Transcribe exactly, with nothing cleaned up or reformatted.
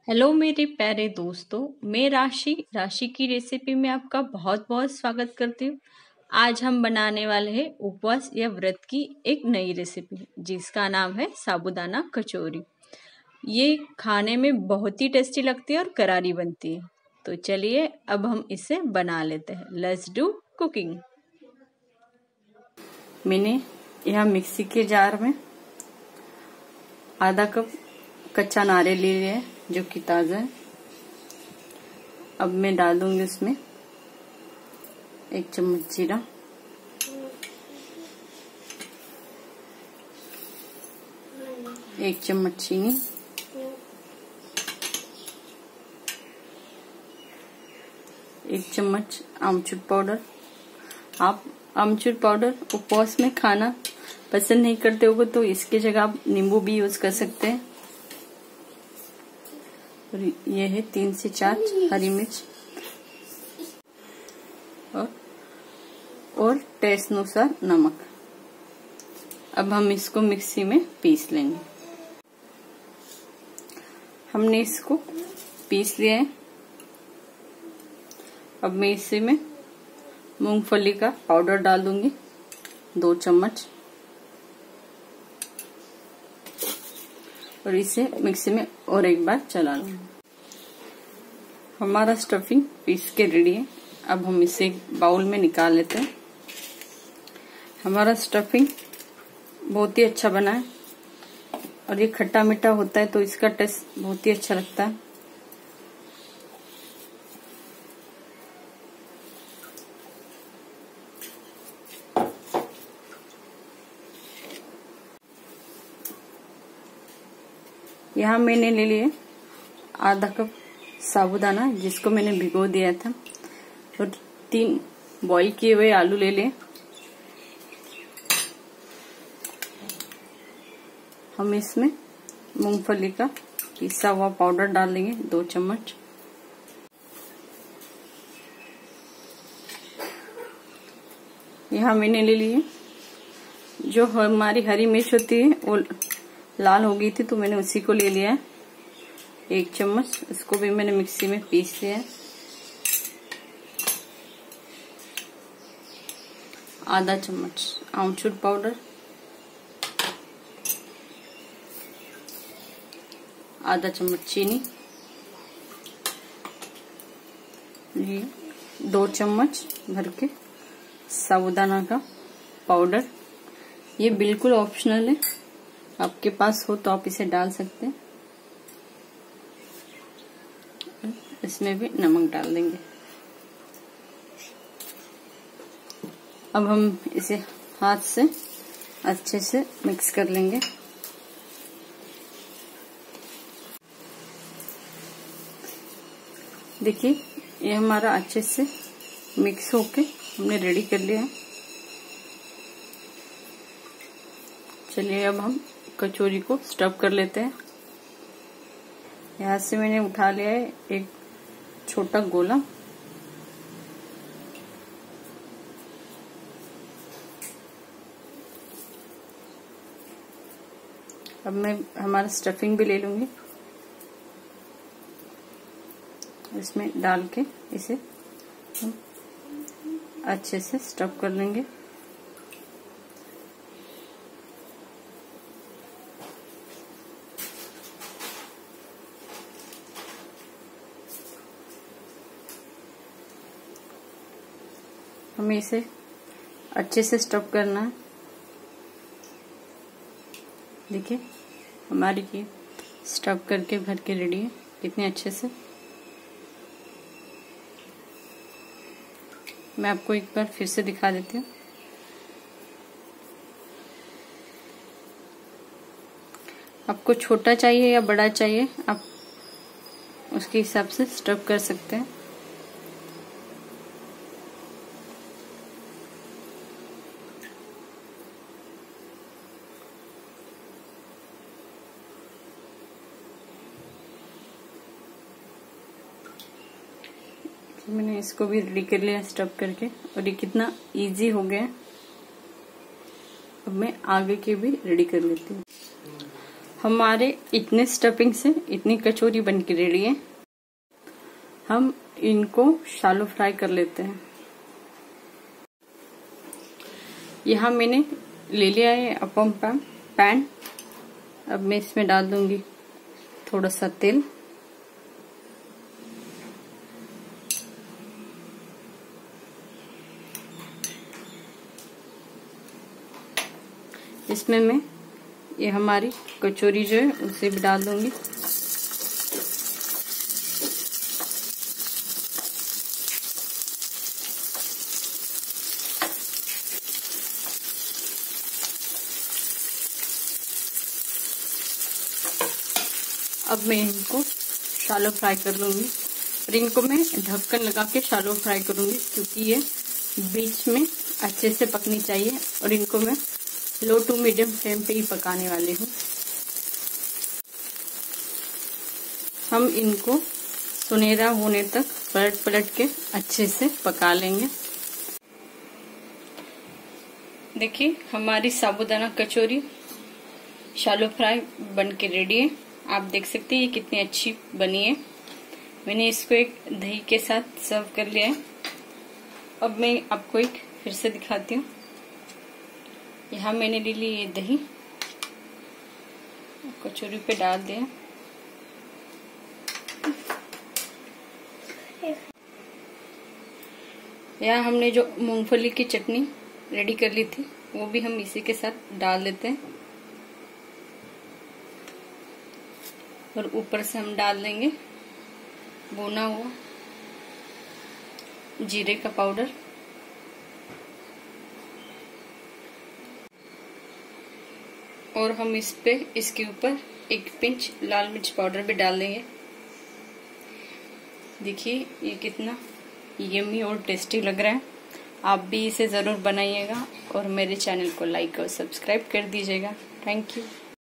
Hello मेरे प्यारे दोस्तों, मैं राशि राशि की रेसिपी में आपका बहुत बहुत स्वागत करती हूँ। आज हम बनाने वाले हैं उपवास या व्रत की एक नई रेसिपी जिसका नाम है साबूदाना कचौरी। ये खाने में बहुत ही टेस्टी लगती है और करारी बनती है। तो चलिए अब हम इसे बना लेते हैं। Let's do cooking. मैंने यहाँ मिक्सी के जार में आधा कप कच्चा नारियल ले लिया है जो कि ताजा है। अब मैं डाल दूंगी उसमें एक चम्मच जीरा, एक चम्मच चीनी, एक चम्मच आमचूर पाउडर। आप आमचूर पाउडर उपवास में खाना पसंद नहीं करते होगे तो इसकी जगह आप नींबू भी यूज कर सकते हैं। और ये है तीन से चार हरी मिर्च और और टेस्ट अनुसार नमक। अब हम इसको मिक्सी में पीस लेंगे। हमने इसको पीस लिया है। अब मैं इसी में मूंगफली का पाउडर डाल दूंगी दो चम्मच और इसे मिक्सी में और एक बार चला लूंगी। हमारा स्टफिंग पीस के रेडी है। अब हम इसे एक बाउल में निकाल लेते हैं। हमारा स्टफिंग बहुत ही अच्छा बना है और ये खट्टा मीठा होता है तो इसका टेस्ट बहुत ही अच्छा लगता है। यहाँ मैंने ले लिए आधा कप साबूदाना जिसको मैंने भिगो दिया था और तीन बॉईल किए हुए आलू ले लिए। हम इसमें मूंगफली का पिसा हुआ पाउडर डाल देंगे दो चम्मच। यहाँ मैंने ले लिए जो हमारी हरी मिर्च होती है वो लाल हो गई थी तो मैंने उसी को ले लिया है एक चम्मच। इसको भी मैंने मिक्सी में पीस लिया है। आधा चम्मच आमचूर पाउडर, आधा चम्मच चीनी, ये दो चम्मच भर के साबूदाना का पाउडर। ये बिल्कुल ऑप्शनल है, आपके पास हो तो आप इसे डाल सकते हैं। इसमें भी नमक डाल देंगे। अब हम इसे हाथ से अच्छे से मिक्स कर लेंगे। देखिए ये हमारा अच्छे से मिक्स होके हमने रेडी कर लिया है। चलिए अब हम कचौरी को स्टफ कर लेते हैं। यहाँ से मैंने उठा लिया है एक छोटा गोला। अब मैं हमारा स्टफिंग भी ले लूंगी, इसमें डाल के इसे हम अच्छे से स्टफ कर लेंगे। हमें इसे अच्छे से स्टफ करना है। देखिए हमारी ये स्टफ करके भर के रेडी है कितने अच्छे से। मैं आपको एक बार फिर से दिखा देती हूँ। आपको छोटा चाहिए या बड़ा चाहिए आप उसके हिसाब से स्टफ कर सकते हैं। मैंने इसको भी रेडी कर लिया स्टफ करके और ये कितना इजी हो गया। अब मैं आगे के भी रेडी कर लेती हूँ। हमारे इतने स्टफिंग से इतनी कचौरी बन के रेडी है। हम इनको शैलो फ्राई कर लेते हैं। यहाँ मैंने ले लिया है अपम पैन। अब मैं इसमें डाल दूंगी थोड़ा सा तेल। इसमें मैं ये हमारी कचौरी जो है उसे भी डाल दूंगी। अब मैं इनको शैलो फ्राई कर लूंगी और इनको मैं ढक्कन लगा के शैलो फ्राई करूंगी, क्योंकि ये बीच में अच्छे से पकनी चाहिए और इनको मैं लो टू मीडियम फ्लेम पे ही पकाने वाली हूँ। हम इनको सुनहरा होने तक पलट पलट के अच्छे से पका लेंगे। देखिए हमारी साबूदाना कचौरी शैलो फ्राई बन के रेडी है। आप देख सकते हैं ये कितनी अच्छी बनी है। मैंने इसको एक दही के साथ सर्व कर लिया है। अब मैं आपको एक फिर से दिखाती हूँ। यहाँ मैंने ले ली ये दही, कचौरी पे डाल दिया। यहाँ हमने जो मूंगफली की चटनी रेडी कर ली थी वो भी हम इसी के साथ डाल देते हैं और ऊपर से हम डाल देंगे भुना हुआ जीरे का पाउडर। और हम इस पे इसके ऊपर एक पिंच लाल मिर्च पाउडर भी डाल देंगे। देखिए ये कितना यम्मी और टेस्टी लग रहा है। आप भी इसे ज़रूर बनाइएगा और मेरे चैनल को लाइक और सब्सक्राइब कर दीजिएगा। Thank you.